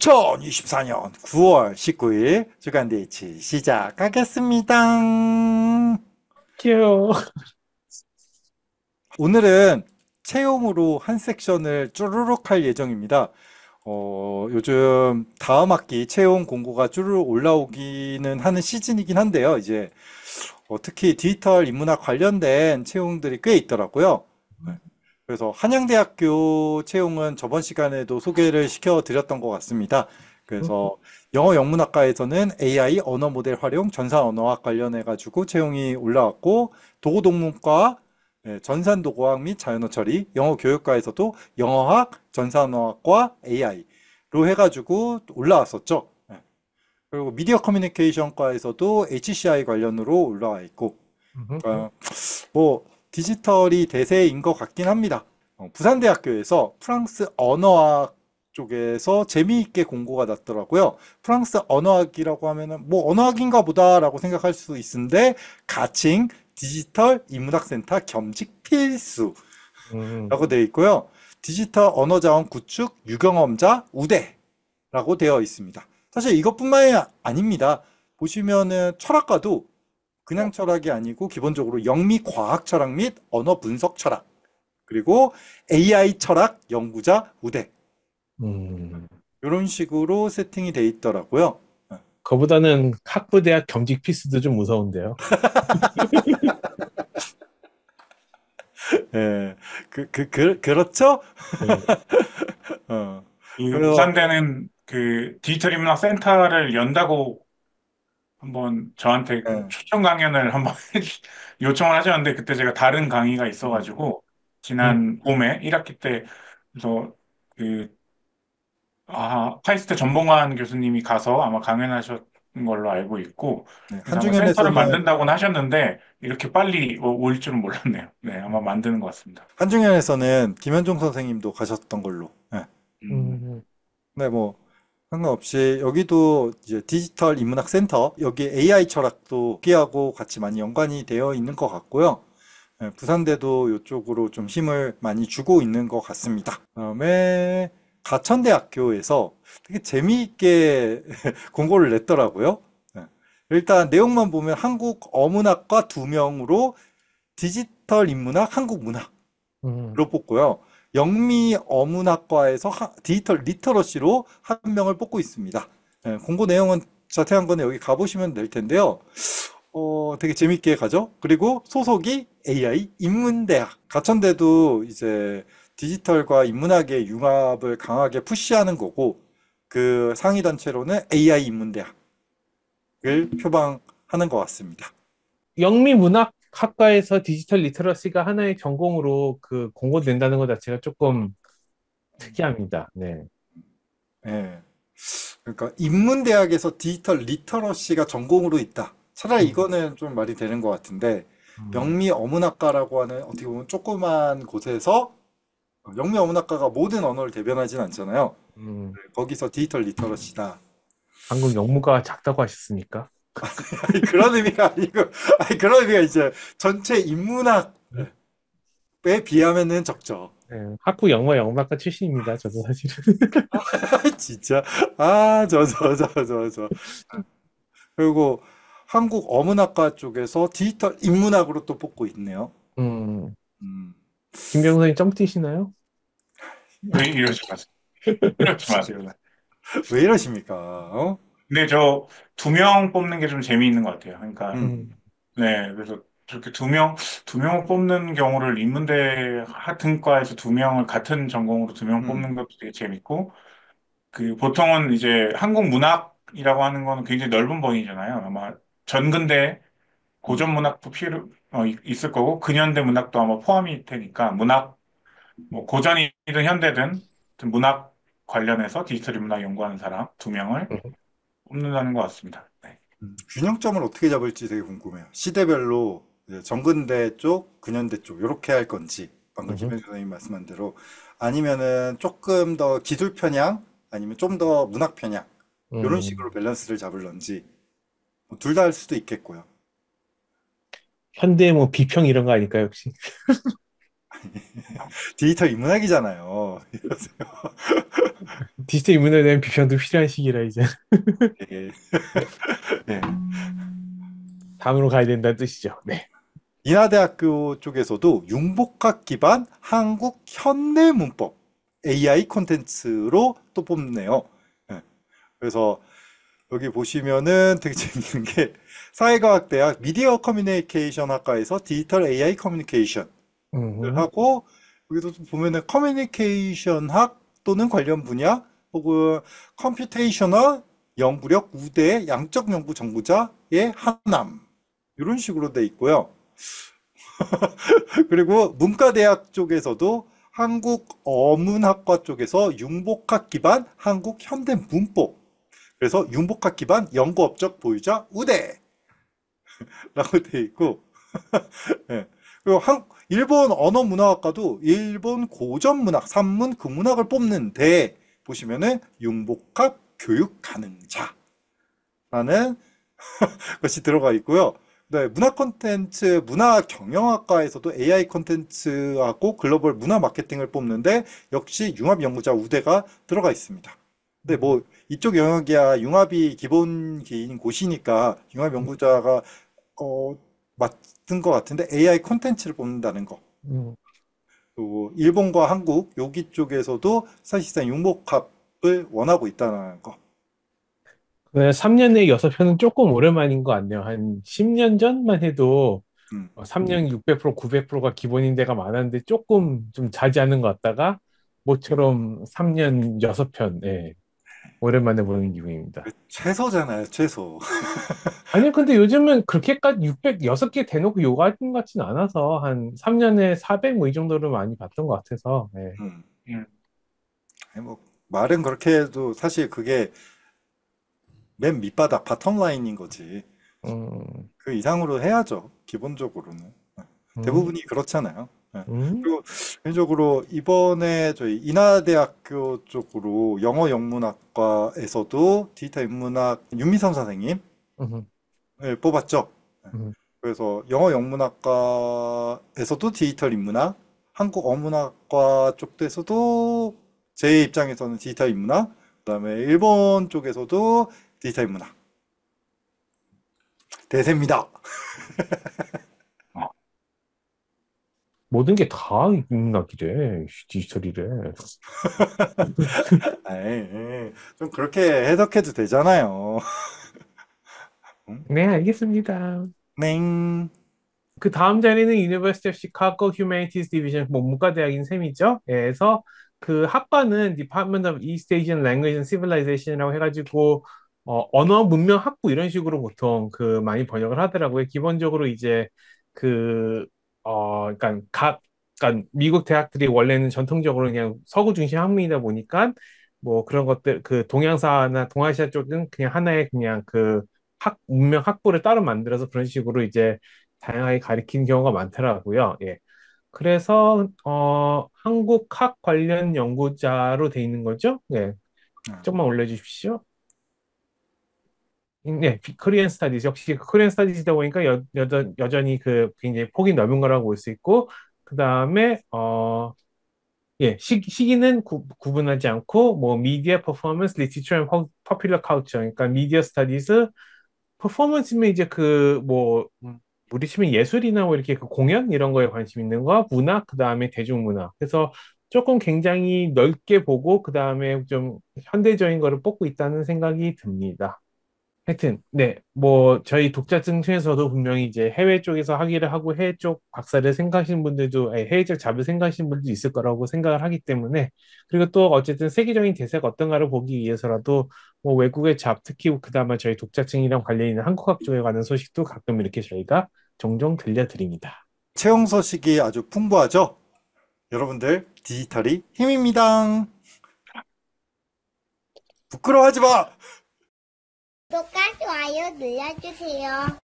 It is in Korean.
2024년 9월 19일 주간 데이트 시작하겠습니다. 귀여워. 오늘은 채용으로 한 섹션을 쭈루룩 할 예정입니다. 요즘 다음 학기 채용 공고가 쭈루룩 올라오기는 하는 시즌이긴 한데요. 이제 특히 디지털 인문학 관련된 채용들이 꽤 있더라고요. 네. 그래서 한양대학교 채용은 저번 시간에도 소개를 시켜드렸던 것 같습니다. 그래서 영어 영문학과에서는 AI 언어 모델 활용 전산 언어학 관련해 가지고 채용이 올라왔고 도고동문과 전산도고학 및 자연어 처리, 영어 교육과에서도 영어학, 전산어학과 AI로 해가지고 올라왔었죠. 그리고 미디어 커뮤니케이션과에서도 HCI 관련으로 올라와 있고, 그러니까 뭐 디지털이 대세인 것 같긴 합니다. 부산대학교에서 프랑스 언어학 쪽에서 재미있게 공고가 났더라고요. 프랑스 언어학이라고 하면은 뭐 언어학인가 보다라고 생각할 수 있는데 가칭 디지털 인문학센터 겸직 필수라고 음, 되어 있고요. 디지털 언어자원 구축 유경험자 우대라고 되어 있습니다. 사실 이것뿐만이 아닙니다. 보시면은 철학과도 그냥 철학이 아니고 기본적으로 영미 과학 철학 및 언어 분석 철학 그리고 AI 철학 연구자 우대 음. 이런 식으로 세팅이 돼 있더라고요. 그거보다는 학부대학 겸직 필수도 좀 무서운데요. 예, 그렇죠? 네. 어, 그 그래서, 부산대는 그 디지털 인문학 센터를 연다고 한번 저한테 예, 초청 강연을 한번 요청을 하셨는데 그때 제가 다른 강의가 음, 있어가지고 음, 지난 봄에 1학기 때 그래서 그 카이스트 전봉환 교수님이 가서 아마 강연하셨던 걸로 알고 있고 네, 그래서 아마 센터를 한중현에서는, 만든다고는 하셨는데 이렇게 빨리 올 줄은 몰랐네요. 네, 아마 만드는 것 같습니다. 한중현에서는 김현종 선생님도 가셨던 걸로. 예. 음, 음, 네, 뭐, 상관없이, 여기도 이제 디지털 인문학 센터, 여기 AI 철학도 기하고 같이 많이 연관이 되어 있는 것 같고요. 예, 부산대도 이쪽으로 좀 힘을 많이 주고 있는 것 같습니다. 그다음에 가천대학교에서 되게 재미있게 공고를 냈더라고요. 예. 일단 내용만 보면 한국 어문학과 두 명으로 디지털 인문학, 한국 문학으로 음. 뽑고요. 영미 어문학과에서 디지털 리터러시로 한 명을 뽑고 있습니다. 예, 공고 내용은 자세한 거는 여기 가보시면 될 텐데요. 되게 재밌게 가죠. 그리고 소속이 AI 인문대학. 가천대도 이제 디지털과 인문학의 융합을 강하게 푸시하는 거고, 그 상위 단체로는 AI 인문대학을 표방하는 것 같습니다. 영미문학학과에서 디지털 리터러시가 하나의 전공으로 그 공고된다는 것 자체가 조금 특이합니다. 네. 예. 그러니까 인문대학에서 디지털 리터러시가 전공으로 있다. 차라리 음, 이거는 좀 말이 되는 것 같은데, 음, 영미 어문학과라고 하는 어떻게 보면 조그만 곳에서 영미 어문학과가 모든 언어를 대변하진 않잖아요. 음. 거기서 디지털 리터러시다. 방금 영무가 작다고 하셨습니까? 아니, 그런 의미가 아니고, 아니, 그런 의미가 이제 전체 인문학에 비하면은 적죠. 네, 학부 영어학과 출신입니다. 저도 사실은. 진짜. 저. 그리고 한국 어문학과 쪽에서 디지털 인문학으로 또 뽑고 있네요. 음, 음, 김 변호사님 점 뛰시나요? 왜 이러지 마세요. 이러지 마세요. 왜 이러십니까? 근데 저 두 명 뽑는 게 좀 재미있는 것 같아요. 그러니까, 음, 음, 네, 그래서 저렇게 두 명을 뽑는 경우를 인문대 같은 과에서 두 명을 같은 전공으로 두 명 음, 뽑는 것도 되게 재밌고, 그 보통은 이제 한국 문학이라고 하는 거는 굉장히 넓은 범위잖아요. 아마 전근대 고전 음. 문학도 있을 거고, 근현대 문학도 아마 포함이 되니까, 문학, 뭐 고전이든 현대든 문학 관련해서 디지털 문학 연구하는 사람 두 명을 음, 뽑는다는 것 같습니다. 네. 균형점을 어떻게 잡을지 되게 궁금해요. 시대별로 이제 정근대 쪽, 근현대 쪽 이렇게 할 건지 방금 음, 김현수 선생님 말씀한 대로 아니면은 조금 더 기술 편향 아니면 좀 더 문학 편향 이런 식으로 음. 밸런스를 잡을런지 둘 다 할 수도 있겠고요. 현대 뭐 비평 이런 거 아닐까요, 혹시? 디지털 인문학이잖아요. 디지털 인문에 대한 비평도 필요한 시기라 이제 예. 네. 다음으로 가야 된다는 뜻이죠. 네. 인하대학교 쪽에서도 융복학 기반 한국 현대 문법 AI 콘텐츠로 또 뽑네요. 예. 그래서 여기 보시면은 되게 재밌는 게 사회과학대학 미디어 커뮤니케이션 학과에서 디지털 AI 커뮤니케이션을 음, 하고 여기도 좀 보면은 커뮤니케이션 학 또는 관련 분야 혹은 컴퓨테이셔널 연구력 우대 양적 연구 전공자의 하남 이런 식으로 돼 있고요. 그리고 문과대학 쪽에서도 한국어문학과 쪽에서 융복학 기반 한국 현대문법 그래서 융복학 기반 연구업적 보유자 우대라고 돼 있고 예. 그리고 일본 언어문화학과도 일본 고전문학, 산문, 극문학을 뽑는데 보시면은 융복합 교육 가능자라는 것이 들어가 있고요. 네, 문화 콘텐츠, 문화 경영학과에서도 AI 콘텐츠하고 글로벌 문화 마케팅을 뽑는데 역시 융합 연구자 우대가 들어가 있습니다. 근데 뭐 이쪽 영역이야 융합이 기본기인 곳이니까 융합 연구자가 맞은 것 같은데 AI 콘텐츠를 뽑는다는 거. 음. 그리고 일본과 한국 여기 쪽에서도 사실상 융복합을 원하고 있다는 거. 3년 내에 6편은 조금 오랜만인 것 같네요. 한 10년 전만 해도 음. 3년 600%, 900%가 기본인 데가 많았는데 조금 좀 자제하는 것 같다가 모처럼 3년 6편, 예, 오랜만에 보는 기분입니다. 최소잖아요, 최소. 아니요, 근데 요즘은 그렇게까지 606개 대놓고 요구하는 것 같지는 않아서 한 3년에 400 뭐 이 정도를 많이 봤던 것 같아서, 예. 음. 음. 아니, 뭐 말은 그렇게 해도 사실 그게 맨 밑바닥 바텀 라인인 거지. 음, 그 이상으로 해야죠, 기본적으로는. 음, 대부분이 그렇잖아요. 예. 음, 그리고 개인적으로 이번에 저희 인하대학교 쪽으로 영어 영문학과에서도 디지털 인문학 윤미선 선생님을 음, 뽑았죠. 예. 음. 그래서 영어 영문학과에서도 디지털 인문학, 한국 어문학과 쪽에서도 제 입장에서는 디지털 인문학, 그다음에 일본 쪽에서도 디지털 인문학 대세입니다. 어. 모든 게 다 인문학이래, 디지털이래. 에이, 좀 그렇게 해석해도 되잖아요. 응? 네, 알겠습니다. 맹. 그 다음 자리는 University of Chicago Humanities Division, 뭐 문과대학인 셈이죠. 예, 그래서 그 학과는 Department of East Asian Language and Civilization이라고 해가지고 언어 문명 학부 이런 식으로 보통 그 많이 번역을 하더라고요. 기본적으로 이제 그 그러니까 그러니까 미국 대학들이 원래는 전통적으로 그냥 서구 중심 학문이다 보니까 뭐 그런 것들 그 동양사나 동아시아 쪽은 그냥 하나의 그냥 그 문명 학부를 따로 만들어서 그런 식으로 이제 다양하게 가리키는 경우가 많더라고요. 예. 그래서 한국 학 관련 연구자로 돼 있는 거죠. 예. 조금만 올려주십시오. 네, 코리안 스타디즈 역시 코리안 스타디즈다 보니까 여전히 그 굉장히 폭이 넓은 거라고 볼 수 있고 그 다음에 예, 시기는 구분하지 않고 뭐 미디어 퍼포먼스, 리티처 앤 퍼퓰러 컬처 그러니까 미디어 스타디즈 퍼포먼스면 이제 그 뭐 우리 치면 예술이나 뭐 이렇게 그 공연 이런 거에 관심 있는 거, 문학 그다음에 대중문화. 그래서 조금 굉장히 넓게 보고 그다음에 좀 현대적인 거를 뽑고 있다는 생각이 듭니다. 하여튼 네, 뭐 저희 독자층 중에서도 분명히 이제 해외 쪽에서 학위를 하고 해외 쪽 박사를 생각하시는 분들도 해외 쪽 잡을 생각하시는 분들도 있을 거라고 생각을 하기 때문에 그리고 또 어쨌든 세계적인 대세가 어떤가를 보기 위해서라도 뭐 외국의 잡 특히 그나마 저희 독자층이랑 관련 있는 한국학 쪽에 관한 소식도 가끔 이렇게 저희가 종종 들려드립니다. 채용 소식이 아주 풍부하죠? 여러분들, 디지털이 힘입니다. 부끄러워하지 마! 구독과 좋아요 눌러주세요.